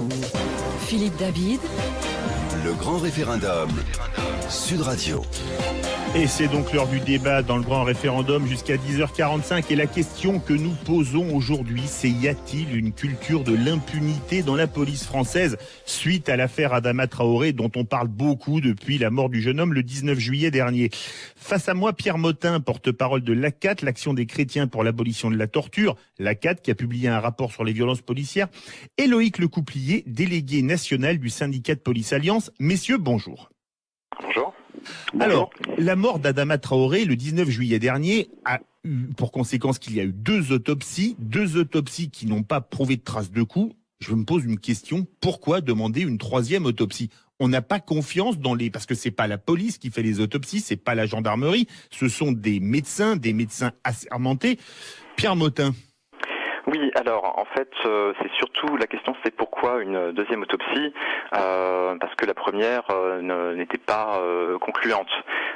Philippe David. Le grand référendum. Sud Radio. Et c'est donc l'heure du débat dans le grand référendum jusqu'à 10h45. Et la question que nous posons aujourd'hui, c'est y a-t-il une culture de l'impunité dans la police française suite à l'affaire Adama Traoré dont on parle beaucoup depuis la mort du jeune homme le 19 juillet dernier. Face à moi, Pierre Motin, porte-parole de l'ACAT, l'Action des chrétiens pour l'abolition de la torture, l'ACAT qui a publié un rapport sur les violences policières, et Loïc Lecouplier, délégué national du syndicat de police Alliance. Messieurs, bonjour. Bonjour. Alors, la mort d'Adama Traoré le 19 juillet dernier a eu pour conséquence qu'il y a eu deux autopsies qui n'ont pas prouvé de traces de coups. Je me pose une question, pourquoi demander une troisième autopsie ? On n'a pas confiance parce que c'est pas la police qui fait les autopsies, c'est pas la gendarmerie, ce sont des médecins assermentés. Pierre Motin. Oui, alors en fait, c'est surtout la question, c'est pourquoi une deuxième autopsie, parce que la première n'était pas concluante.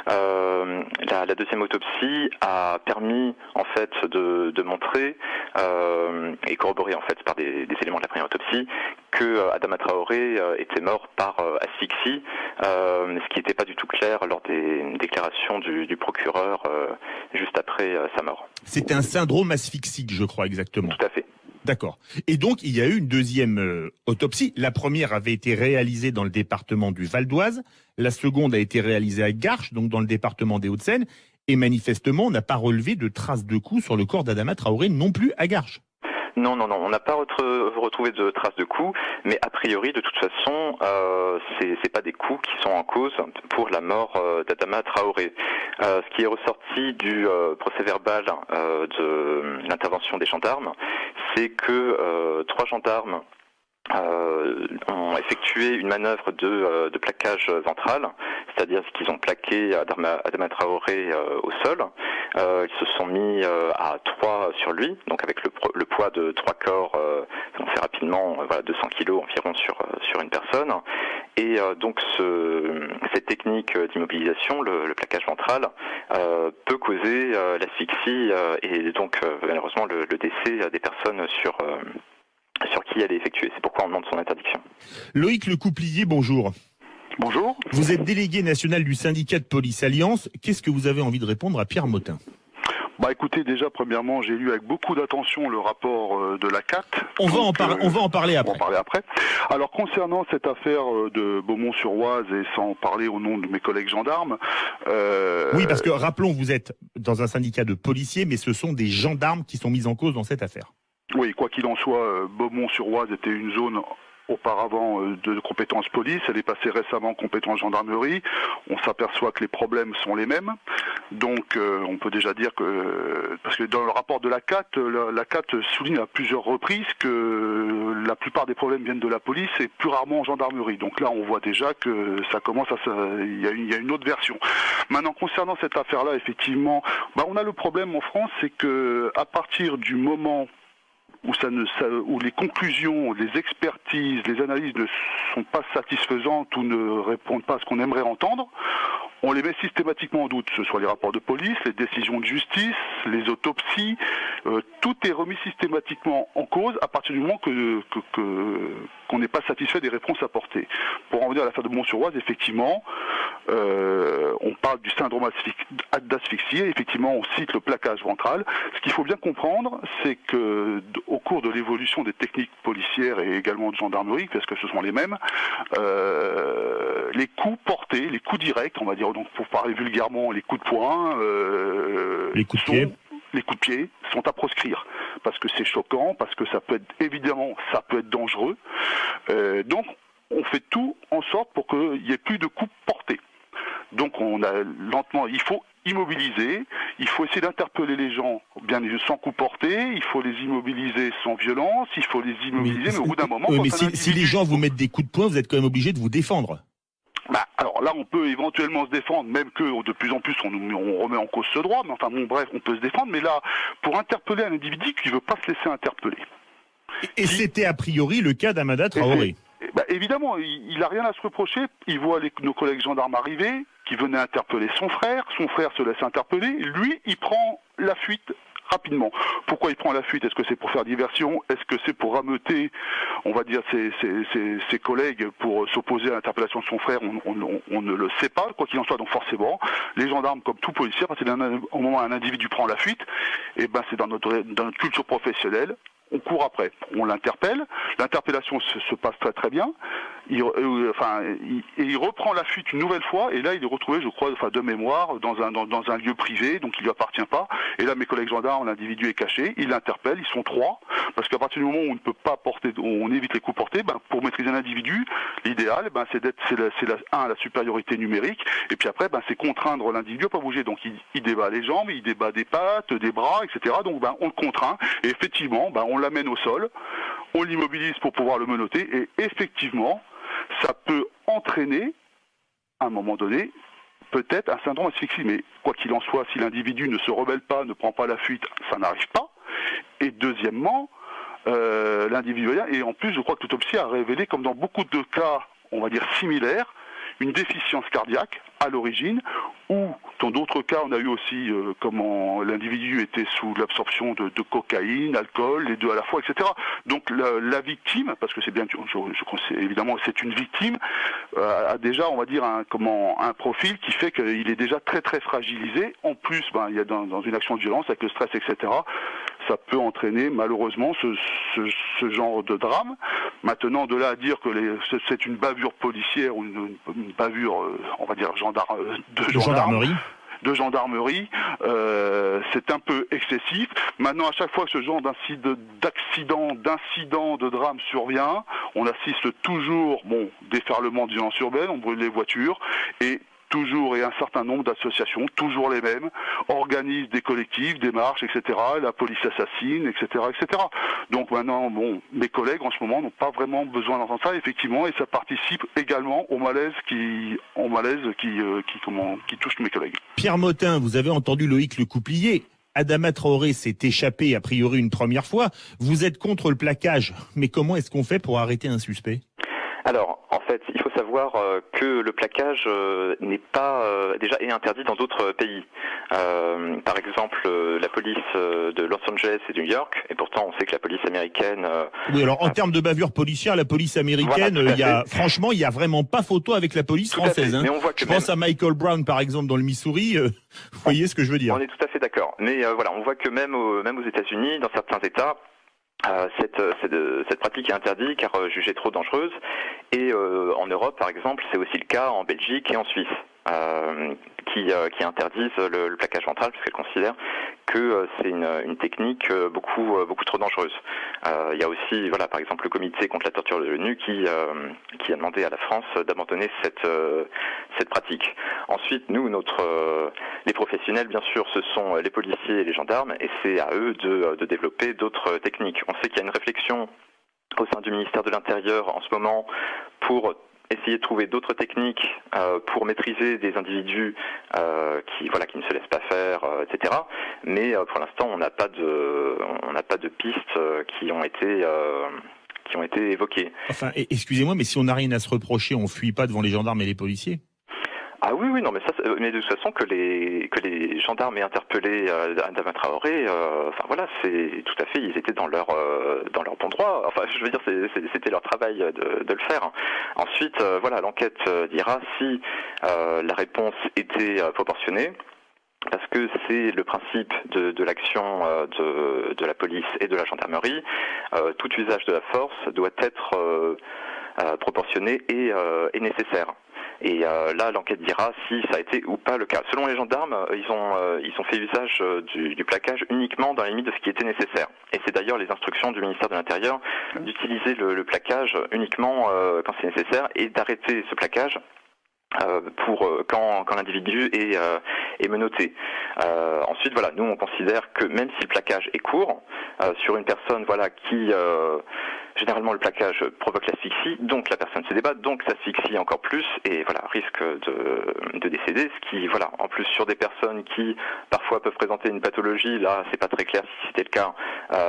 La deuxième autopsie a permis en fait de montrer et corroborer en fait par des éléments de la première autopsie que Adama Traoré était mort par asphyxie, ce qui n'était pas du tout clair lors des déclarations du procureur juste après sa mort. C'était un syndrome asphyxique, je crois exactement. Tout à fait. D'accord. Et donc, il y a eu une deuxième autopsie. La première avait été réalisée dans le département du Val d'Oise. La seconde a été réalisée à Garches, donc dans le département des Hauts-de-Seine. Et manifestement, on n'a pas relevé de traces de coups sur le corps d'Adama Traoré non plus à Garches. Non, on n'a pas retrouvé de traces de coups, mais a priori, de toute façon, c'est pas des coups qui sont en cause pour la mort d'Adama Traoré. Ce qui est ressorti du procès-verbal de l'intervention des gendarmes, c'est que 3 gendarmes ont effectué une manœuvre de plaquage ventral, c'est-à-dire qu'ils ont plaqué Adama Traoré au sol. Ils se sont mis à 3 sur lui, donc avec le poids de 3 corps, on fait rapidement 200 kilos environ sur une personne. Et donc cette technique d'immobilisation, le plaquage ventral, peut causer l'asphyxie et donc malheureusement le décès des personnes sur qui elle est effectuée. C'est pourquoi on demande son interdiction. Loïc Lecouplier, bonjour. Bonjour. Vous êtes délégué national du syndicat de police Alliance. Qu'est-ce que vous avez envie de répondre à Pierre Motin ? Écoutez, déjà, premièrement, j'ai lu avec beaucoup d'attention le rapport de l'ACAT. On va en parler après. Alors, concernant cette affaire de Beaumont-sur-Oise, et sans parler au nom de mes collègues gendarmes... Oui, parce que, rappelons, vous êtes dans un syndicat de policiers, mais ce sont des gendarmes qui sont mis en cause dans cette affaire. Oui, quoi qu'il en soit, Beaumont-sur-Oise était une zone auparavant de compétence police, elle est passée récemment en compétence gendarmerie. On s'aperçoit que les problèmes sont les mêmes. Donc on peut déjà dire que, parce que dans le rapport de l'ACAT, l'ACAT souligne à plusieurs reprises que la plupart des problèmes viennent de la police et plus rarement en gendarmerie. Donc là on voit déjà que ça commence il y a une autre version. Maintenant concernant cette affaire-là, effectivement, on a le problème en France, c'est que à partir du moment où les conclusions, les expertises, les analyses ne sont pas satisfaisantes ou ne répondent pas à ce qu'on aimerait entendre, on les met systématiquement en doute. Ce soit les rapports de police, les décisions de justice, les autopsies, tout est remis systématiquement en cause à partir du moment qu'on n'est pas satisfait des réponses apportées. Pour en revenir à l'affaire de Beaumont-sur-Oise, effectivement, on parle du syndrome d'asphyxie, et effectivement on cite le plaquage ventral. Ce qu'il faut bien comprendre, c'est que au cours de l'évolution des techniques policières et également de gendarmerie, parce que ce sont les mêmes, les coups portés, les coups directs, on va dire, donc pour parler vulgairement, les coups de poing, les coups de pied sont à proscrire, parce que c'est choquant, parce que ça peut être dangereux. Donc on fait tout en sorte pour qu'il n'y ait plus de coups portés. Donc il faut immobiliser, il faut essayer d'interpeller les gens bien sans coup porté, il faut les immobiliser sans violence, il faut les immobiliser, mais au bout d'un moment... mais si les gens vous mettent des coups de poing, vous êtes quand même obligé de vous défendre. Alors là, on peut éventuellement se défendre, même que de plus en plus on remet en cause ce droit, mais bref, on peut se défendre, mais là, pour interpeller un individu qui ne veut pas se laisser interpeller. Et c'était a priori le cas d'Adama Traoré. Évidemment, il n'a rien à se reprocher, il voit nos collègues gendarmes arriver, qui venaient interpeller son frère se laisse interpeller, lui, il prend la fuite rapidement. Pourquoi il prend la fuite? Est-ce que c'est pour faire diversion? Est-ce que c'est pour rameuter, on va dire, ses collègues pour s'opposer à l'interpellation de son frère? On ne le sait pas, quoi qu'il en soit. Donc forcément, les gendarmes, comme tout policier, à partir d'un moment où un individu prend la fuite, et ben c'est dans notre culture professionnelle. On court après, on l'interpelle, l'interpellation se passe très très bien, il reprend la fuite une nouvelle fois, et là il est retrouvé, je crois, de mémoire, dans un lieu privé, donc il lui appartient pas, et là mes collègues gendarmes, l'individu est caché, ils l'interpellent, ils sont 3, parce qu'à partir du moment où on ne peut pas porter, on évite les coups portés, pour maîtriser un individu, l'idéal, c'est la supériorité numérique, et puis après, c'est contraindre l'individu à pas bouger, donc il débat les jambes, il débat des pattes, des bras, etc., donc on le contraint, et effectivement, on l'amène au sol, on l'immobilise pour pouvoir le menotter, et effectivement, ça peut entraîner, à un moment donné, peut-être un syndrome asphyxie. Mais quoi qu'il en soit, si l'individu ne se rebelle pas, ne prend pas la fuite, ça n'arrive pas. Et deuxièmement, l'individu, et en plus, je crois que l'autopsie a révélé, comme dans beaucoup de cas, on va dire similaires, une déficience cardiaque à l'origine, ou dans d'autres cas, on a eu aussi comment l'individu était sous l'absorption de cocaïne, alcool, les deux à la fois, etc. Donc la victime, parce que c'est bien, évidemment c'est une victime, a déjà, on va dire, un profil qui fait qu'il est déjà très très fragilisé. En plus, il y a dans une action de violence avec le stress, etc. Ça peut entraîner malheureusement ce genre de drame. Maintenant, de là à dire que c'est une bavure policière ou une bavure, on va dire, de gendarmerie, c'est un peu excessif. Maintenant, à chaque fois que ce genre d'incident, de drame survient, on assiste toujours, déferlement de violence urbaine, on brûle les voitures, et toujours, et un certain nombre d'associations, toujours les mêmes, organisent des collectifs, des marches, etc. La police assassine, etc., etc. Donc maintenant, mes collègues en ce moment n'ont pas vraiment besoin d'entendre ça, effectivement, et ça participe également au malaise qui touche mes collègues. Pierre Motin, vous avez entendu Loïc Lecouplier. Adama Traoré s'est échappé a priori une première fois. Vous êtes contre le plaquage, mais comment est-ce qu'on fait pour arrêter un suspect ? Alors, en fait, il faut savoir que le plaquage n'est pas déjà est interdit dans d'autres pays. Par exemple, la police de Los Angeles et de New York, et pourtant on sait que la police américaine... Oui, alors en termes de bavure policière, la police américaine, franchement, il n'y a vraiment pas photo avec la police française. Mais on voit que je pense à Michael Brown, par exemple, dans le Missouri. Vous voyez ce que je veux dire ? On est tout à fait d'accord. Mais on voit que même aux États-Unis, dans certains États, cette pratique est interdite car jugée trop dangereuse, et en Europe par exemple c'est aussi le cas en Belgique et en Suisse qui interdisent le plaquage ventral parce qu'elles considèrent que c'est une technique beaucoup trop dangereuse. Il y a aussi par exemple le comité contre la torture de l'ONU qui a demandé à la France d'abandonner cette pratique. Ensuite, nous, les professionnels, bien sûr, ce sont les policiers et les gendarmes, et c'est à eux de développer d'autres techniques. On sait qu'il y a une réflexion au sein du ministère de l'Intérieur en ce moment pour essayer de trouver d'autres techniques pour maîtriser des individus qui ne se laissent pas faire, etc. Mais pour l'instant, on n'a pas de pistes qui ont été évoquées. Enfin, excusez-moi, mais si on n'a rien à se reprocher, on fuit pas devant les gendarmes et les policiers ? Ah oui, non, mais de toute façon que les gendarmes aient interpellé Adama Traoré, c'est tout à fait, ils étaient dans leur bon droit. Enfin, je veux dire, c'était leur travail de le faire. Ensuite, l'enquête dira si la réponse était proportionnée. Parce que c'est le principe de l'action de la police et de la gendarmerie. Tout usage de la force doit être proportionné et nécessaire. Et là, l'enquête dira si ça a été ou pas le cas. Selon les gendarmes, ils ont fait usage du plaquage uniquement dans les limites de ce qui était nécessaire. Et c'est d'ailleurs les instructions du ministère de l'Intérieur d'utiliser le plaquage uniquement quand c'est nécessaire et d'arrêter ce plaquage quand l'individu est menotté. Ensuite, nous on considère que même si le plaquage est court sur une personne qui généralement le plaquage provoque l'asphyxie, donc la personne se débat, donc s'asphyxie encore plus et risque de décéder, ce qui en plus sur des personnes qui parfois peuvent présenter une pathologie, là c'est pas très clair si c'était le cas,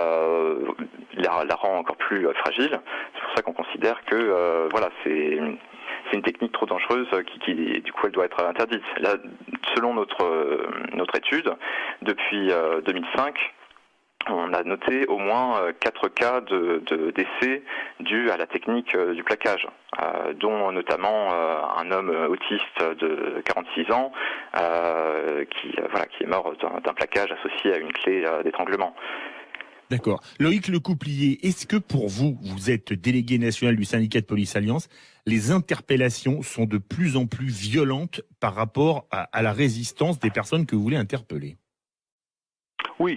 la rend encore plus fragile. C'est pour ça qu'on considère que c'est une technique trop dangereuse qui du coup elle doit être interdite. Là, selon notre étude, depuis 2005, on a noté au moins 4 cas de décès dus à la technique du plaquage, dont notamment un homme autiste de 46 ans qui est mort d'un plaquage associé à une clé d'étranglement. D'accord. Loïc Lecouplier, est-ce que pour vous, vous êtes délégué national du syndicat de police Alliance, les interpellations sont de plus en plus violentes par rapport à la résistance des personnes que vous voulez interpeller? Oui,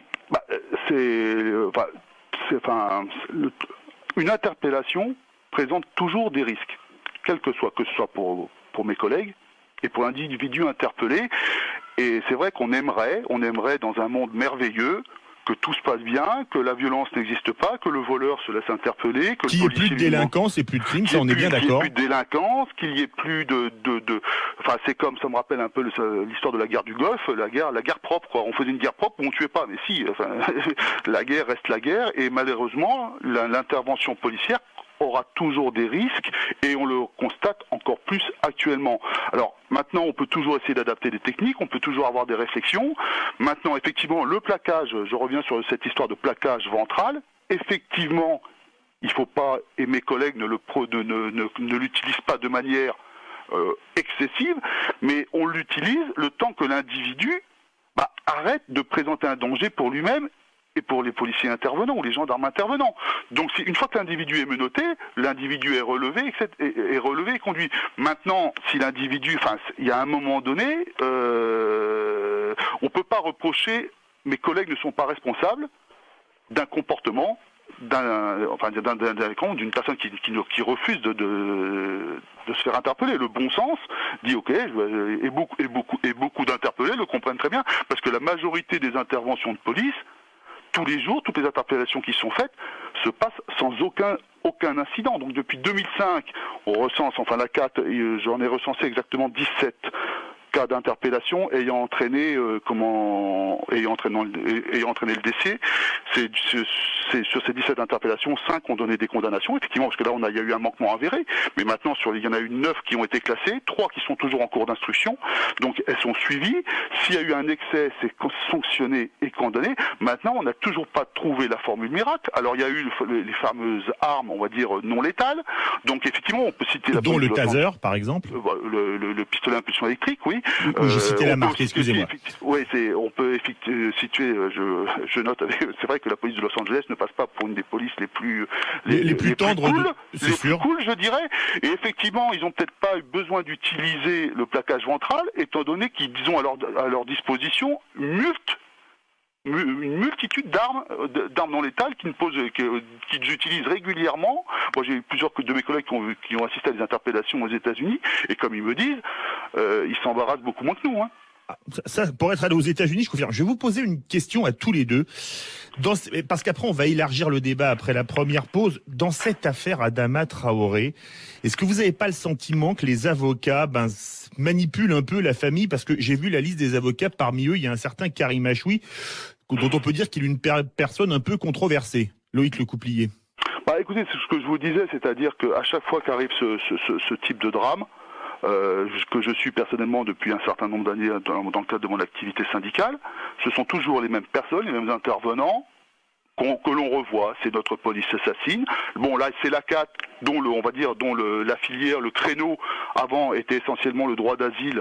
une interpellation présente toujours des risques, que ce soit pour mes collègues et pour l'individu interpellé. Et c'est vrai qu'on aimerait dans un monde merveilleux que tout se passe bien, que la violence n'existe pas, que le voleur se laisse interpeller, que qu'il n'y ait plus de délinquance et plus de crimes, ça on est bien d'accord. Qu'il n'y ait plus de délinquance, qu'il n'y ait plus Enfin, c'est comme, ça me rappelle un peu l'histoire de la guerre du Golfe, la guerre propre, quoi. On faisait une guerre propre où on tuait pas, mais si, enfin, la guerre reste la guerre, et malheureusement, l'intervention policière aura toujours des risques, et on le constate encore plus actuellement. Alors maintenant, on peut toujours essayer d'adapter des techniques, on peut toujours avoir des réflexions. Maintenant, effectivement, le plaquage, je reviens sur cette histoire de plaquage ventral, effectivement, il ne faut pas, et mes collègues ne l'utilisent pas de manière excessive, mais on l'utilise le temps que l'individu arrête de présenter un danger pour lui-même et pour les policiers intervenants ou les gendarmes intervenants. Donc une fois que l'individu est menotté, l'individu est relevé et conduit. Maintenant, si l'individu, il y a un moment donné, on ne peut pas reprocher, mes collègues ne sont pas responsables d'un comportement d'une personne qui refuse de se faire interpeller. Le bon sens dit ok, et beaucoup d'interpellés le comprennent très bien, parce que la majorité des interventions de police, tous les jours, toutes les interpellations qui sont faites se passent sans aucun incident. Donc depuis 2005, on recense, la CAT, j'en ai recensé exactement 17 cas d'interpellation ayant entraîné le décès. Sur ces 17 interpellations, 5 ont donné des condamnations, effectivement, parce que là il y a eu un manquement avéré, mais maintenant il y en a eu 9 qui ont été classées, 3 qui sont toujours en cours d'instruction, donc elles sont suivies. S'il y a eu un excès, c'est sanctionné et condamné. Maintenant, on n'a toujours pas trouvé la formule miracle. Alors il y a eu les fameuses armes, on va dire, non létales, donc effectivement on peut citer dont le taser par exemple, le pistolet à impulsion électrique, oui. J'ai cité la marque, excusez-moi. Oui, on peut situer, je note, c'est vrai que la police de Los Angeles ne passe pas pour une des polices les plus tendres, les plus cool, je dirais. Et effectivement, ils n'ont peut-être pas eu besoin d'utiliser le plaquage ventral, étant donné qu'ils ont à leur disposition une multitude d'armes non létales qu'ils utilisent régulièrement. Moi, j'ai eu plusieurs de mes collègues qui ont assisté à des interpellations aux États-Unis, et comme ils me disent, ils s'embarrassent beaucoup moins que nous. Ça, pour être allé aux États-Unis, je confirme. Je vais vous poser une question à tous les deux, parce qu'après on va élargir le débat après la première pause. Dans cette affaire Adama Traoré, est-ce que vous n'avez pas le sentiment que les avocats manipulent un peu la famille? Parce que j'ai vu la liste des avocats, parmi eux il y a un certain Karim Achoui, dont on peut dire qu'il est une personne un peu controversée. Loïc Lecouplier. Écoutez, c'est ce que je vous disais, c'est-à-dire qu'à chaque fois qu'arrive ce type de drame, que je suis personnellement depuis un certain nombre d'années dans le cadre de mon activité syndicale, ce sont toujours les mêmes personnes, les mêmes intervenants que l'on revoit. C'est notre police assassine. Bon, là, c'est la CAT dont la filière, le créneau avant était essentiellement le droit d'asile,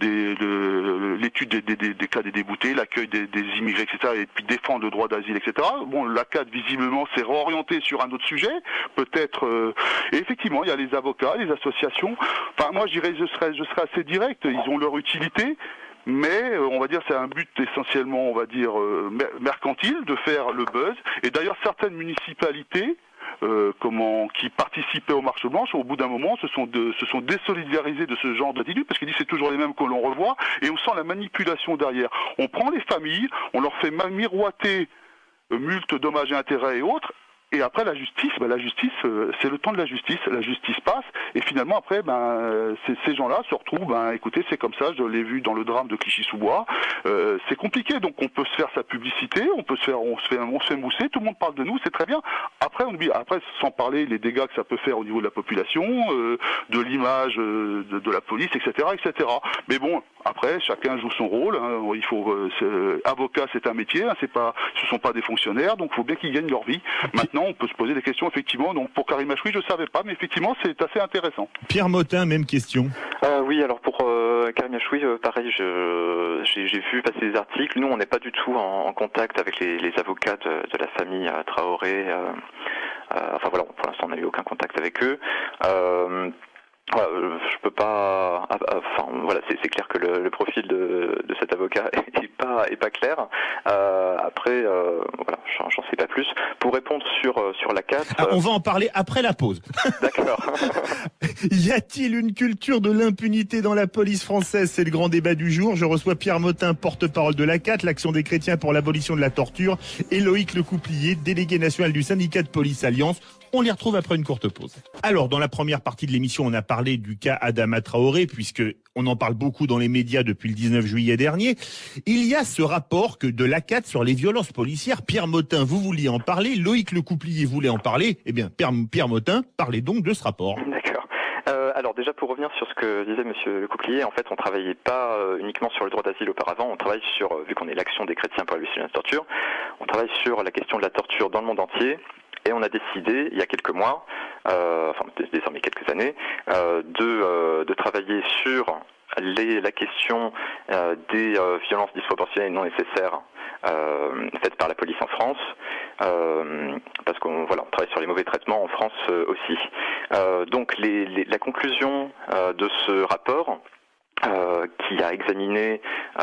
l'étude des cas des déboutés, l'accueil des immigrés, etc., et puis défendre le droit d'asile, etc. Bon, la CAT visiblement s'est réorientée sur un autre sujet, peut-être. Et effectivement, il y a les avocats, les associations. Enfin, moi, je serais assez direct. Ils ont leur utilité. Mais on va dire c'est un but essentiellement, on va dire, mercantile, de faire le buzz. Et d'ailleurs certaines municipalités qui participaient aux marches blanches, au bout d'un moment se sont désolidarisées de ce genre d'attitude, parce qu'ils disent c'est toujours les mêmes que l'on revoit, et on sent la manipulation derrière. On prend les familles, on leur fait miroiter multes, dommages et intérêts et autres. Et après la justice, c'est le temps de la justice passe, et finalement après, ces gens-là se retrouvent, écoutez, c'est comme ça, je l'ai vu dans le drame de Clichy-sous-Bois, c'est compliqué, donc on peut se faire sa publicité, on se fait mousser, tout le monde parle de nous, c'est très bien. Après, sans parler les dégâts que ça peut faire au niveau de la population, de l'image de la police, etc., etc. Mais bon, Après, chacun joue son rôle. Hein. Il faut avocat, c'est un métier. Hein. Ce sont pas des fonctionnaires, donc il faut bien qu'ils gagnent leur vie. Maintenant, on peut se poser des questions effectivement. Donc pour Karim Achoui, je savais pas, mais effectivement, c'est assez intéressant. Pierre Motin, même question. Oui, alors pour Karim Achoui, pareil, j'ai vu passer des articles. Nous, on n'est pas du tout en contact avec les avocats de la famille Traoré. Enfin voilà, pour l'instant, on n'a eu aucun contact avec eux. Je peux pas. Enfin voilà, c'est clair que le profil de cet avocat est pas clair. Après, voilà, j'en sais pas plus. Pour répondre sur la 4. On va en parler après la pause. D'accord. Y a-t-il une culture de l'impunité dans la police française? C'est le grand débat du jour. Je reçois Pierre Motin, porte-parole de la 4, l'Action des chrétiens pour l'abolition de la torture, et Loïc Lecouplier, délégué national du syndicat de police Alliance. On les retrouve après une courte pause. Alors, dans la première partie de l'émission, on a parlé du cas Adama Traoré, puisque on en parle beaucoup dans les médias depuis le 19 juillet dernier. Il y a ce rapport de l'ACAT sur les violences policières. Pierre Motin, vous vouliez en parler. Loïc Lecouplier voulait en parler. Eh bien, Pierre Motin, parlez donc de ce rapport. D'accord. Alors déjà, pour revenir sur ce que disait Monsieur Lecouplier, en fait, on travaillait pas uniquement sur le droit d'asile auparavant. On travaille sur, vu qu'on est l'Action des chrétiens pour l'abolition de la torture, on travaille sur la question de la torture dans le monde entier. Et on a décidé, il y a quelques mois, enfin désormais quelques années, de travailler sur la question des violences disproportionnées et non nécessaires faites par la police en France, parce qu'on travaille sur les mauvais traitements en France aussi. Donc la conclusion de ce rapport, qui a examiné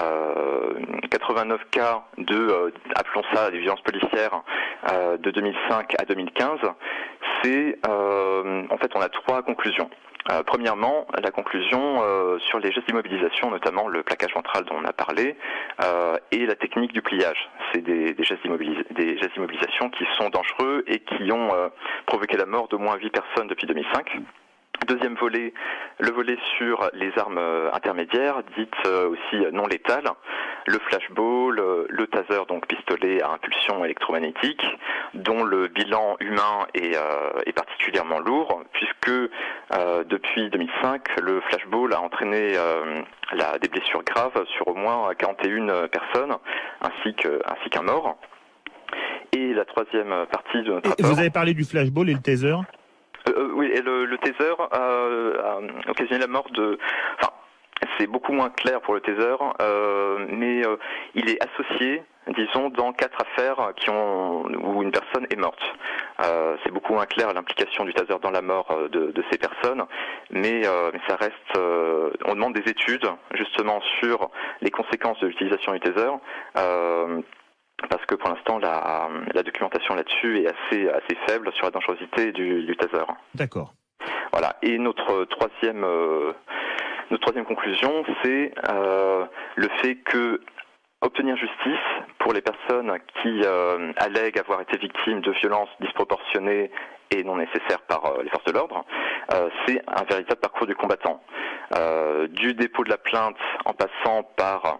89 cas appelons ça des violences policières, de 2005 à 2015, c'est en fait on a 3 conclusions. Premièrement, la conclusion sur les gestes d'immobilisation, notamment le plaquage ventral dont on a parlé, et la technique du pliage. C'est des gestes d'immobilisation qui sont dangereux et qui ont provoqué la mort d'au moins 8 personnes depuis 2005. Deuxième volet, le volet sur les armes intermédiaires, dites aussi non létales, le flashball, le taser, donc pistolet à impulsion électromagnétique, dont le bilan humain est particulièrement lourd, puisque depuis 2005, le flashball a entraîné des blessures graves sur au moins 41 personnes, ainsi qu'un mort. Et la troisième partie de notre rapport... Vous avez parlé du flashball et le taser ? Oui, et le taser a occasionné la mort de... Enfin, c'est beaucoup moins clair pour le taser, mais il est associé, disons, dans 4 affaires où une personne est morte. C'est beaucoup moins clair l'implication du taser dans la mort de ces personnes, mais ça reste... on demande des études, justement, sur les conséquences de l'utilisation du taser, parce que pour l'instant, la documentation là-dessus est assez faible sur la dangerosité du taser. D'accord. Voilà. Et notre troisième conclusion, c'est le fait que obtenir justice pour les personnes qui allèguent avoir été victimes de violences disproportionnées et non nécessaires par les forces de l'ordre, c'est un véritable parcours du combattant. Du dépôt de la plainte en passant par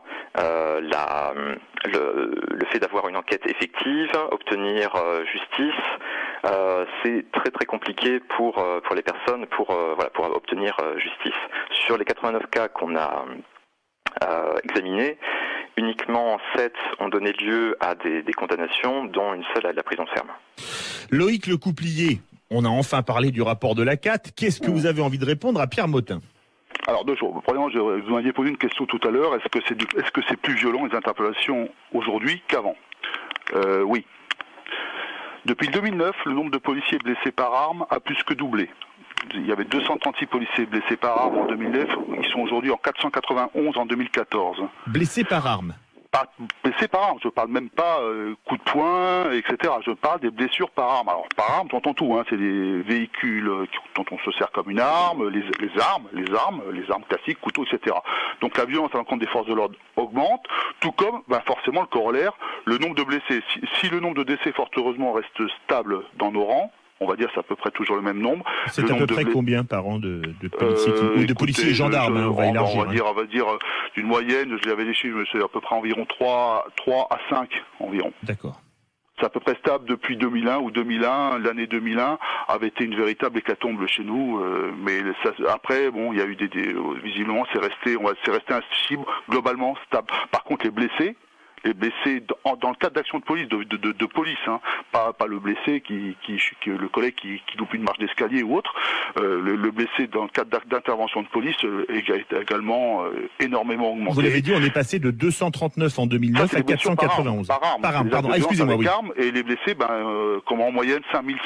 le fait d'avoir une enquête effective, obtenir justice, c'est très très compliqué pour les personnes pour obtenir justice. Sur les 89 cas qu'on a examinés, uniquement 7 ont donné lieu à des condamnations, dont une seule à de la prison ferme. Loïc Lecouplier, on a enfin parlé du rapport de l'ACAT. Qu'est-ce que vous avez envie de répondre à Pierre Motin ? Alors 2 choses. Premièrement, vous m'aviez posé une question tout à l'heure. Est-ce que c'est plus violent les interpellations aujourd'hui qu'avant ? Oui. Depuis 2009, le nombre de policiers blessés par arme a plus que doublé. Il y avait 236 policiers blessés par arme en 2009, ils sont aujourd'hui en 491 en 2014. Blessés par arme ? Pas blessés par arme, je parle même pas coup de poing, etc. Je parle des blessures par arme. Alors par arme, t'entends tout, hein. C'est des véhicules dont on se sert comme une arme, les armes classiques, couteaux, etc. Donc la violence à l'encontre des forces de l'ordre augmente, tout comme forcément le corollaire, le nombre de blessés. Si le nombre de décès, fort heureusement, reste stable dans nos rangs, on va dire c'est à peu près toujours le même nombre. C'est à peu près combien par an de policiers ou de policiers et gendarmes, on va élargir. On va dire d'une moyenne, je l'avais des chiffres, c'est à peu près environ 3 à 5 environ. D'accord. c'est à peu près stable depuis 2001 ou 2001. L'année 2001 avait été une véritable hécatombe chez nous, mais ça, après, bon, il y a eu visiblement, c'est resté un chiffre globalement stable. Par contre, les blessés dans le cadre d'action de police, de police, hein, pas le blessé le collègue qui loupe une marche d'escalier ou autre, le blessé dans le cadre d'intervention de police est également énormément augmenté. Vous l'avez dit, on est passé de 239 en 2009 à 491. Par arme, pardon, excusez-moi, oui. Et les blessés, comme en moyenne,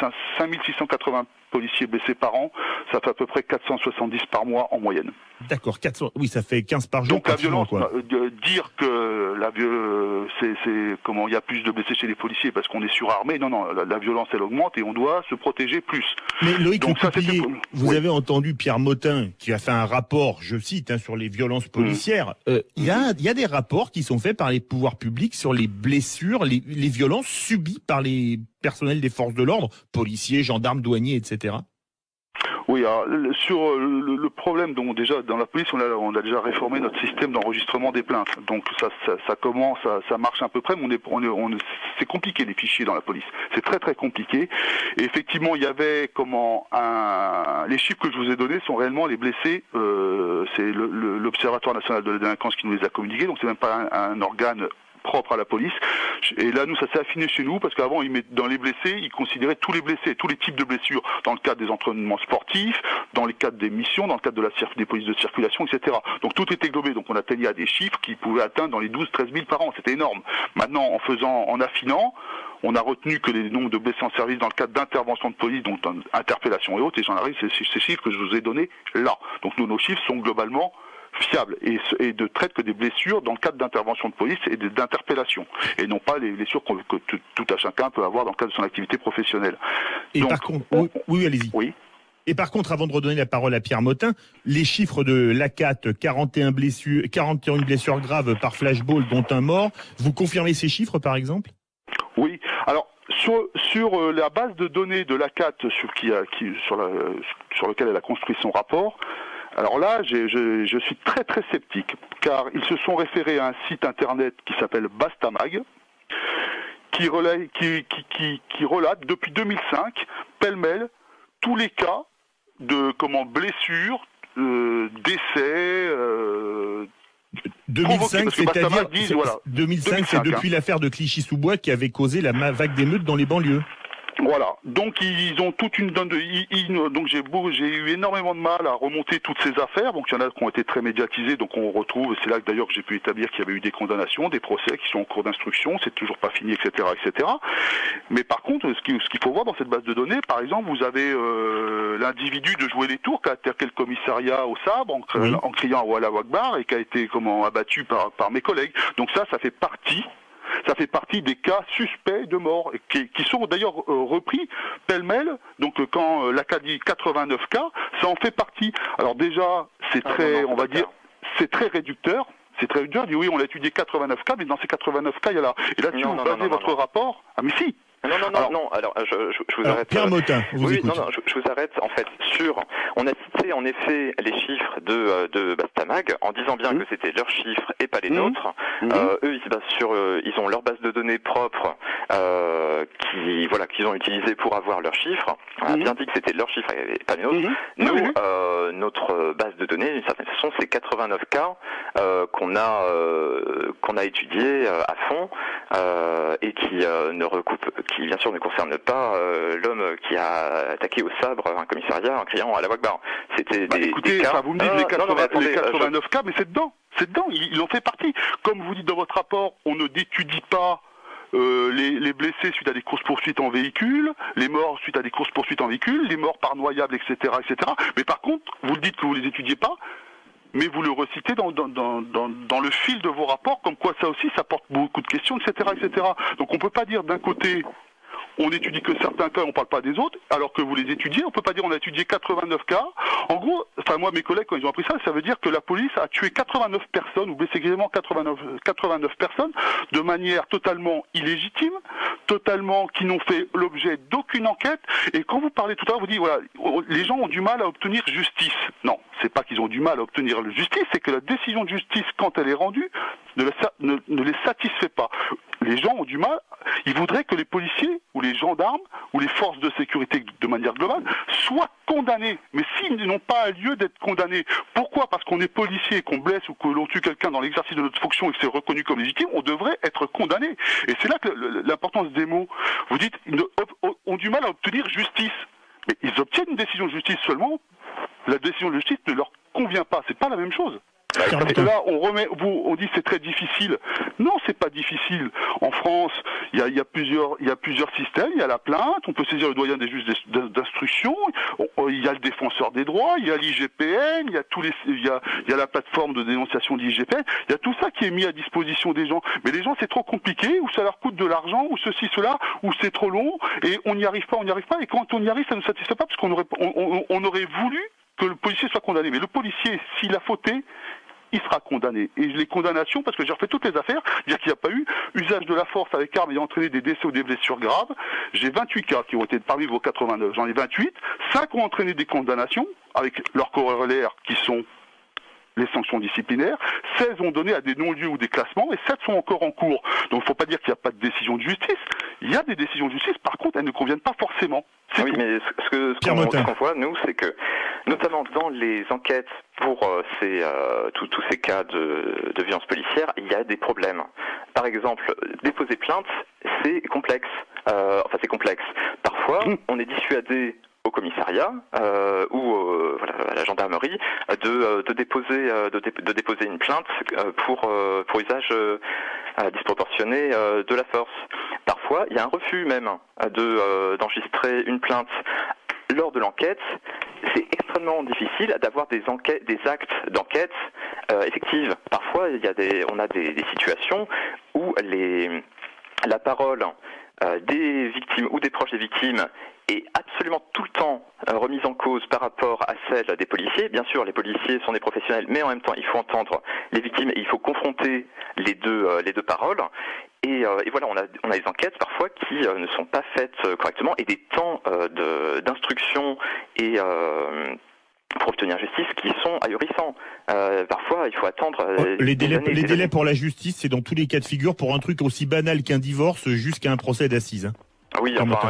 5680 policiers blessés par an, ça fait à peu près 470 par mois en moyenne. D'accord, 400, oui, ça fait 15 par jour. Donc la violence, dire que il y a plus de blessés chez les policiers parce qu'on est surarmé, non, la violence elle augmente et on doit se protéger plus. Mais Loïc Lecoutillier, vous avez entendu Pierre Motin qui a fait un rapport, je cite, sur les violences policières. Il y a des rapports qui sont faits par les pouvoirs publics sur les blessures, les violences subies par les personnels des forces de l'ordre, policiers, gendarmes, douaniers, etc. Oui, alors, sur le problème, donc déjà dans la police, on a déjà réformé notre système d'enregistrement des plaintes. Donc ça commence, ça marche à peu près, mais c'est compliqué les fichiers dans la police. C'est très très compliqué. Et effectivement, il y avait les chiffres que je vous ai donnés sont réellement les blessés. C'est l'Observatoire national de la délinquance qui nous les a communiqués. Donc c'est même pas un organe propre à la police. Et là, nous, ça s'est affiné chez nous, parce qu'avant, dans les blessés, ils considéraient tous les blessés, tous les types de blessures, dans le cadre des entraînements sportifs, dans le cadre des missions, dans le cadre des polices de circulation, etc. Donc tout était globé. Donc on atteignait à des chiffres qui pouvaient atteindre dans les 12-13 000 par an. C'était énorme. Maintenant, en affinant, on a retenu que les nombres de blessés en service dans le cadre d'intervention de police, donc interpellation et autres, et j'en arrive, c'est ces chiffres que je vous ai donnés là. Donc nos chiffres sont globalement fiable et de traite que des blessures dans le cadre d'intervention de police et d'interpellation, et non pas les blessures que tout à chacun peut avoir dans le cadre de son activité professionnelle. Et donc, par contre, oui, allez-y. Oui. Et par contre, avant de redonner la parole à Pierre Motin, les chiffres de l'ACAT, 41 blessures graves par flashball, dont un mort, vous confirmez ces chiffres par exemple ? Oui. Alors, sur la base de données de l'ACAT sur lequel elle a construit son rapport, alors là, je suis très très sceptique, car ils se sont référés à un site internet qui s'appelle Bastamag, qui relate depuis 2005, pêle-mêle, tous les cas de blessures, décès. 2005, c'est-à-dire 2005, c'est depuis l'affaire de Clichy-sous-Bois qui avait causé la vague d'émeutes dans les banlieues. Voilà, donc ils ont toute une donne donc j'ai eu énormément de mal à remonter toutes ces affaires. Donc il y en a qui ont été très médiatisées, donc on retrouve, c'est là que d'ailleurs que j'ai pu établir qu'il y avait eu des condamnations, des procès qui sont en cours d'instruction, c'est toujours pas fini, etc., etc. Mais par contre, ce qu'il faut voir dans cette base de données, par exemple, vous avez l'individu de Jouer les Tours qui a attaqué le commissariat au sabre en criant à Allahu Akbar et qui a été abattu par mes collègues. Donc ça fait partie des cas suspects de mort, qui sont d'ailleurs repris pêle-mêle. Donc quand l'ACAT dit 89 cas, ça en fait partie. Alors déjà, c'est très réducteur. C'est très réducteur. Il dit oui, on a étudié 89 cas, mais dans ces 89 cas, il y a là. Et là-dessus, vous basez votre rapport. Ah mais si. Non. Alors, je vous arrête. Pierre Motin, vous écoute. Je vous arrête. En fait, on a cité en effet les chiffres de Bastamag en disant bien que c'était leurs chiffres et pas les nôtres. Eux, ils se basent ils ont leur base de données propre qu'ils ont utilisé pour avoir leurs chiffres. On a bien dit que c'était leurs chiffres et pas les nôtres. Nous, notre base de données, d'une certaine façon, c'est 89 cas qu'on a étudiés à fond et qui bien sûr ne concerne pas l'homme qui a attaqué au sabre un commissariat en criant à la Akbar. C'était des cas. Vous me dites les 89 cas, mais c'est dedans. Ils en fait partie. Comme vous dites dans votre rapport, on ne d'étudie pas les blessés suite à des courses-poursuites en véhicule, les morts suite à des courses-poursuites en véhicule, les morts par noyable, etc., etc. Mais par contre, vous le dites que vous ne les étudiez pas, mais vous le recitez dans le fil de vos rapports, comme quoi ça aussi, ça porte beaucoup de questions, etc., etc. Donc on ne peut pas dire d'un côté, on étudie que certains cas, on parle pas des autres, alors que vous les étudiez, on peut pas dire on a étudié 89 cas. En gros, enfin moi mes collègues quand ils ont appris ça, ça veut dire que la police a tué 89 personnes, ou blessé grièvement 89 personnes, de manière totalement illégitime, totalement qui n'ont fait l'objet d'aucune enquête. Et quand vous parlez tout à l'heure, vous dites voilà, les gens ont du mal à obtenir justice. Non, c'est pas qu'ils ont du mal à obtenir la justice, c'est que la décision de justice, quand elle est rendue, ne les satisfait pas. Les gens ont du mal, ils voudraient que les policiers ou les gendarmes ou les forces de sécurité de manière globale soient condamnés. Mais s'ils n'ont pas lieu d'être condamnés, pourquoi? Parce qu'on est policier, qu'on blesse ou que l'on tue quelqu'un dans l'exercice de notre fonction et que c'est reconnu comme légitime, on devrait être condamné. Et c'est là que l'importance des mots. Vous dites, ils ont du mal à obtenir justice. Mais ils obtiennent une décision de justice seulement. La décision de justice ne leur convient pas. C'est pas la même chose. Parce que là, on dit c'est très difficile. Non, c'est pas difficile. En France, il y a plusieurs systèmes. Il y a la plainte, on peut saisir le doyen des juges d'instruction. Il y a le défenseur des droits, il y a l'IGPN, il y a la plateforme de dénonciation d'IGPN. Il y a tout ça qui est mis à disposition des gens. Mais les gens, c'est trop compliqué, ou ça leur coûte de l'argent, ou ceci, cela, ou c'est trop long, et on n'y arrive pas. Et quand on y arrive, ça ne nous satisfait pas, parce qu'on aurait voulu que le policier soit condamné. Mais le policier, s'il a fauté, il sera condamné. Et les condamnations, parce que j'ai refait toutes les affaires, dire qu'il n'y a pas eu usage de la force avec arme ayant entraîné des décès ou des blessures graves. J'ai 28 cas qui ont été parmi vos 89. J'en ai 28. 5 ont entraîné des condamnations avec leurs corollaires qui sont les sanctions disciplinaires. 16 ont donné à des non-lieux ou des classements et 7 sont encore en cours. Donc il ne faut pas dire qu'il n'y a pas de décision de justice. Il y a des décisions de justice, par contre, elles ne conviennent pas forcément. Oui, mais ce qu'on voit, nous, c'est que, notamment dans les enquêtes pour tous ces cas de violence policière, il y a des problèmes. Par exemple, déposer plainte, c'est complexe. C'est complexe. Parfois, on est dissuadé au commissariat ou à la gendarmerie de déposer une plainte pour usage disproportionné de la force. Parfois, il y a un refus même d'enregistrer une plainte lors de l'enquête. C'est extrêmement difficile d'avoir des actes d'enquête effectives. Parfois, on a des situations où la parole des victimes ou des proches des victimes est absolument tout le temps remise en cause par rapport à celle des policiers. Bien sûr, les policiers sont des professionnels, mais en même temps, il faut entendre les victimes et il faut confronter les deux paroles. Et voilà, on a des enquêtes parfois qui ne sont pas faites correctement et des temps d'instruction et pour obtenir justice qui sont ahurissants. Parfois, il faut attendre les délais pour la justice, c'est dans tous les cas de figure pour un truc aussi banal qu'un divorce jusqu'à un procès d'assises. Oui, enfin,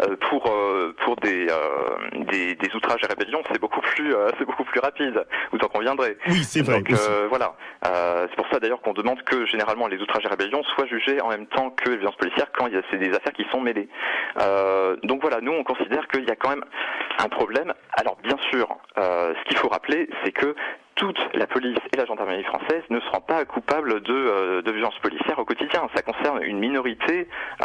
pour des outrages et rébellions, c'est beaucoup plus rapide. Vous en conviendrez. Oui, c'est vrai. Donc voilà. C'est pour ça d'ailleurs qu'on demande que généralement les outrages et rébellions soient jugés en même temps que les violences policières quand c'est des affaires qui sont mêlées. Donc voilà, nous on considère qu'il y a quand même un problème. Alors bien sûr, ce qu'il faut rappeler, c'est que toute la police et la gendarmerie française ne seront pas coupables de violences policières au quotidien. Ça concerne une minorité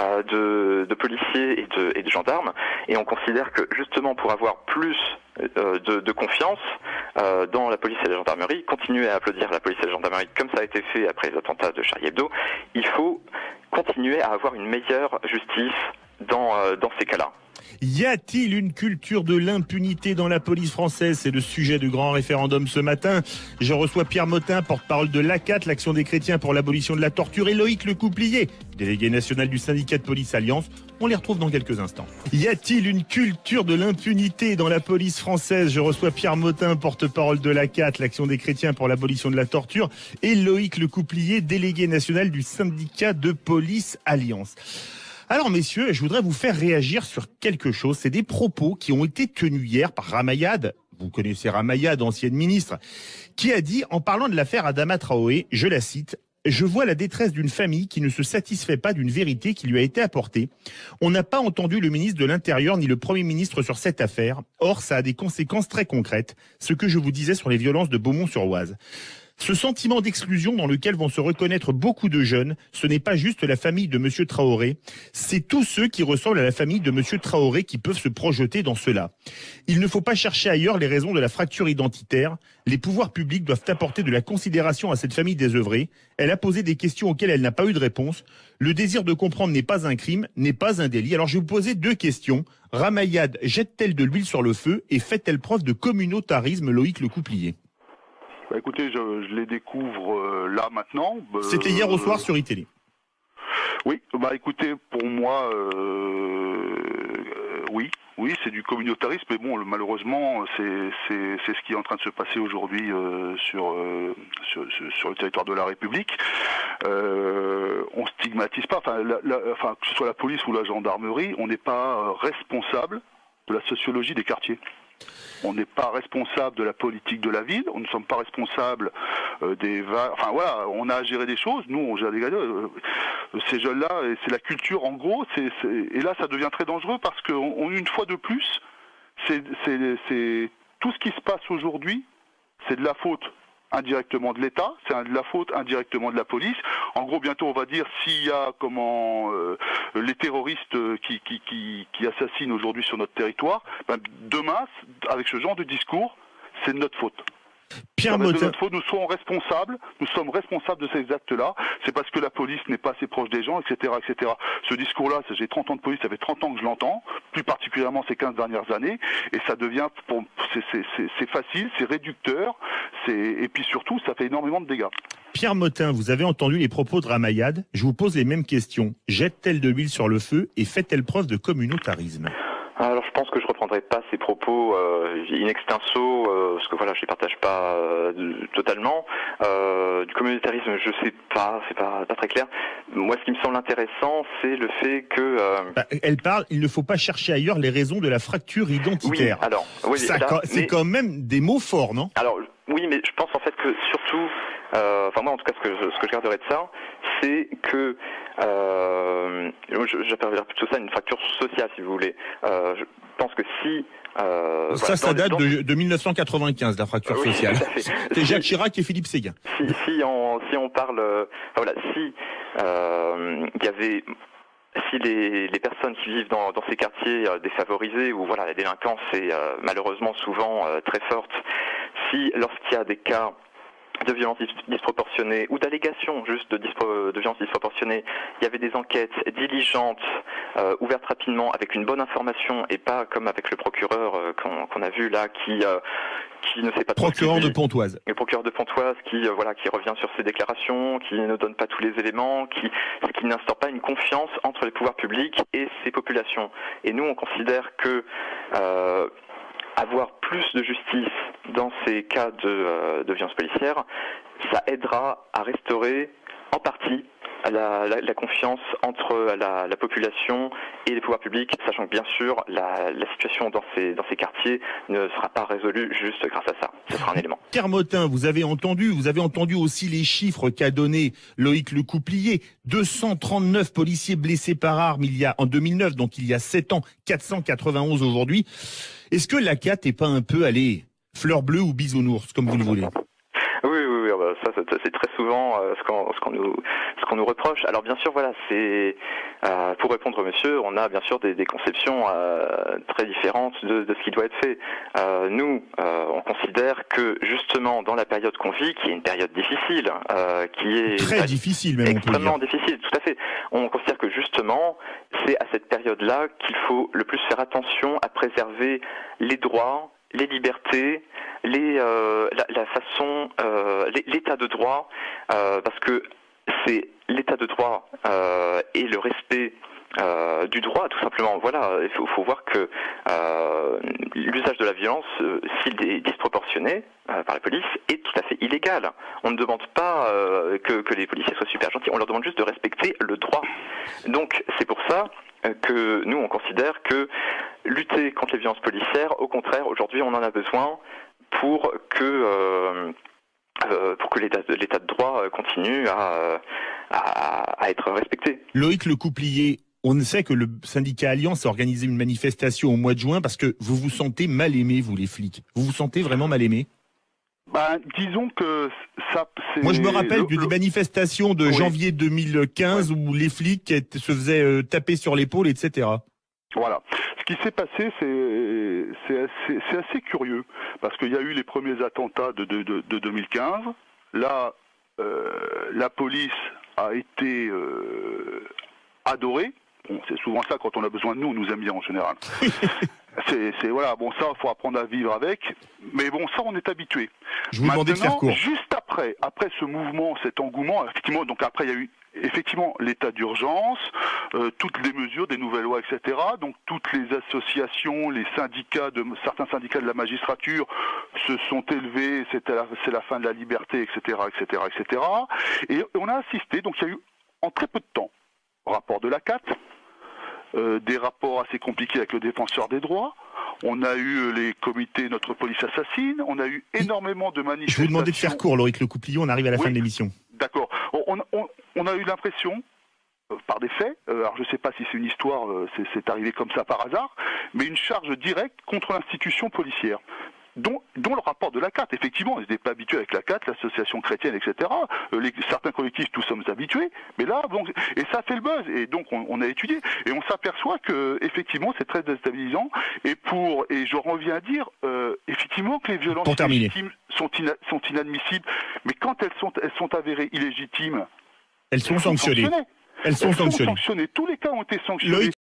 de policiers et de gendarmes. Et on considère que justement pour avoir plus de confiance dans la police et la gendarmerie, continuer à applaudir la police et la gendarmerie comme ça a été fait après les attentats de Charlie Hebdo, il faut continuer à avoir une meilleure justice dans ces cas-là. Y a-t-il une culture de l'impunité dans la police française? C'est le sujet du grand référendum ce matin. Je reçois Pierre Motin, porte-parole de l'ACAT, l'Action des chrétiens pour l'abolition de la torture, et Loïc Lecouplier, délégué national du syndicat de police Alliance. On les retrouve dans quelques instants. Y a-t-il une culture de l'impunité dans la police française? Je reçois Pierre Motin, porte-parole de l'ACAT, l'Action des chrétiens pour l'abolition de la torture, et Loïc Lecouplier, délégué national du syndicat de police Alliance. Alors messieurs, je voudrais vous faire réagir sur quelque chose. C'est des propos qui ont été tenus hier par Ramayad. Vous connaissez Ramayad, ancienne ministre, qui a dit, en parlant de l'affaire Adama Traoré, je la cite, « Je vois la détresse d'une famille qui ne se satisfait pas d'une vérité qui lui a été apportée. On n'a pas entendu le ministre de l'Intérieur ni le Premier ministre sur cette affaire. Or, ça a des conséquences très concrètes. Ce que je vous disais sur les violences de Beaumont-sur-Oise. » Ce sentiment d'exclusion dans lequel vont se reconnaître beaucoup de jeunes, ce n'est pas juste la famille de Monsieur Traoré, c'est tous ceux qui ressemblent à la famille de Monsieur Traoré qui peuvent se projeter dans cela. Il ne faut pas chercher ailleurs les raisons de la fracture identitaire. Les pouvoirs publics doivent apporter de la considération à cette famille désœuvrée. Elle a posé des questions auxquelles elle n'a pas eu de réponse. Le désir de comprendre n'est pas un crime, n'est pas un délit. Alors je vais vous poser 2 questions. Ramayad jette-t-elle de l'huile sur le feu et fait-elle preuve de communautarisme, Loïc Lecouplier? Bah écoutez, je les découvre là maintenant. C'était hier au soir sur iTélé. Oui, bah écoutez, pour moi, oui, c'est du communautarisme, mais bon, malheureusement, c'est ce qui est en train de se passer aujourd'hui sur le territoire de la République. On stigmatise pas, enfin que ce soit la police ou la gendarmerie, on n'est pas responsable de la sociologie des quartiers. On n'est pas responsable de la politique de la ville, on ne sommes pas responsables enfin voilà, on a à gérer des choses, nous on gère des gadgets, ces jeunes-là, et c'est la culture en gros, et là ça devient très dangereux parce une fois de plus, c'est tout ce qui se passe aujourd'hui, c'est de la faute indirectement de l'État, c'est de la faute indirectement de la police. En gros, bientôt on va dire s'il y a les terroristes qui assassinent aujourd'hui sur notre territoire, demain, avec ce genre de discours, c'est de notre faute. Pierre Motin. Nous sommes responsables de ces actes-là, c'est parce que la police n'est pas assez proche des gens, etc. etc. Ce discours-là, j'ai 30 ans de police, ça fait 30 ans que je l'entends, plus particulièrement ces 15 dernières années, et ça devient, c'est facile, c'est réducteur, et puis surtout, ça fait énormément de dégâts. Pierre Motin, vous avez entendu les propos de Ramayad, je vous pose les mêmes questions. Jette-t-elle de l'huile sur le feu et fait-elle preuve de communautarisme ? Alors je pense que je reprendrai pas ces propos in extenso, parce que voilà, je les partage pas totalement. Du communautarisme, je sais pas, c'est pas très clair. Moi, ce qui me semble intéressant, c'est le fait que elle parle, il ne faut pas chercher ailleurs les raisons de la fracture identitaire. Oui, alors oui, c'est quand même des mots forts, non? Alors oui, mais je pense en fait que surtout, enfin moi en tout cas ce que je garderais de ça, c'est que j'appellerais plutôt ça une fracture sociale, si vous voulez. Je pense que si ça date de 1995, la fracture sociale. C'est Jacques Chirac et Philippe Séguin. Si on parle, si les personnes qui vivent dans ces quartiers défavorisés où voilà la délinquance est malheureusement souvent très forte, si lorsqu'il y a des cas de violence disproportionnée ou d'allégations juste de violence disproportionnée, il y avait des enquêtes diligentes, ouvertes rapidement avec une bonne information et pas comme avec le procureur qu'on a vu là qui ne sait pas trop. Procureur de Pontoise. Le procureur de Pontoise qui revient sur ses déclarations, qui ne donne pas tous les éléments, qui n'instaure pas une confiance entre les pouvoirs publics et ces populations. Et nous on considère que avoir plus de justice dans ces cas de violence policière, ça aidera à restaurer en partie la confiance entre la population et les pouvoirs publics, sachant que bien sûr la situation dans ces quartiers ne sera pas résolue juste grâce à ça. Ce sera un élément. Pierre Motin, vous avez entendu aussi les chiffres qu'a donné Loïc Lecouplier. 239 policiers blessés par arme en 2009, donc il y a 7 ans, 491 aujourd'hui. Est-ce que la CAT n'est pas un peu, fleur bleue ou bisounours, comme vous le voulez? Oui, ça c'est très souvent ce qu'on nous reproche. Alors bien sûr, voilà, c'est pour répondre monsieur, on a bien sûr des conceptions très différentes de ce qui doit être fait. Nous, on considère que justement dans la période qu'on vit, qui est une période difficile, qui est très difficile, même extrêmement difficile, tout à fait. On considère que justement, c'est à cette période-là qu'il faut le plus faire attention à préserver les droits, les libertés, la façon, l'état de droit, parce que c'est l'état de droit et le respect du droit, tout simplement. Voilà, il faut voir que l'usage de la violence, s'il est disproportionné par la police, est tout à fait illégal. On ne demande pas que les policiers soient super gentils, on leur demande juste de respecter le droit. Donc c'est pour ça que nous on considère que lutter contre les violences policières, au contraire, aujourd'hui on en a besoin pour que l'état de droit continue à être respecté. Loïc Lecouplier, on sait que le syndicat Alliance a organisé une manifestation au mois de juin parce que vous vous sentez mal aimés, vous les flics. Vous vous sentez vraiment mal aimés? Disons que ça... Moi, je me rappelle des manifestations de janvier 2015 où les flics se faisaient taper sur l'épaule, etc. Voilà. Ce qui s'est passé, c'est assez curieux, parce qu'il y a eu les premiers attentats de 2015. Là, la police a été adorée. Bon, c'est souvent ça, quand on a besoin de nous, on nous aime bien en général. Voilà, bon, ça, il faut apprendre à vivre avec. Mais bon, ça, on est habitué. Je vous demandais de faire court. Juste après ce mouvement, cet engouement, effectivement, donc après, il y a eu effectivement l'état d'urgence, toutes les mesures, des nouvelles lois, etc. Donc toutes les associations, les syndicats, certains syndicats de la magistrature se sont élevés, c'est la fin de la liberté, etc., etc., etc. Et on a assisté, donc il y a eu en très peu de temps, rapport de la CAT, des rapports assez compliqués avec le défenseur des droits. On a eu les comités Notre Police Assassine. On a eu énormément de manifestations. Je vous demandais de faire court, Loïc Le Couplillon. On arrive à la fin de l'émission. D'accord. On a eu l'impression, par des faits, alors je ne sais pas si c'est une histoire, c'est arrivé comme ça par hasard, mais une charge directe contre l'institution policière. Dont le rapport de la CAT, effectivement, ils n'étaient pas habitués avec la CAT, l'association chrétienne, etc. Certains collectifs, nous sommes habitués, mais là, bon, et ça fait le buzz, et donc on a étudié, et on s'aperçoit que effectivement c'est très déstabilisant, et je reviens à dire, effectivement que les violences illégitimes sont inadmissibles, mais quand elles sont avérées illégitimes, elles sont sanctionnées. Elles sont sanctionnées. Tous les cas ont été sanctionnés.